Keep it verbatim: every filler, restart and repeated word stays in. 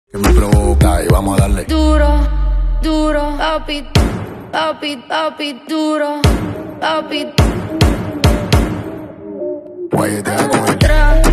que me provoca y vamos a darle duro, duro, papi, papi, papi, duro, papi. guayetea con el Tra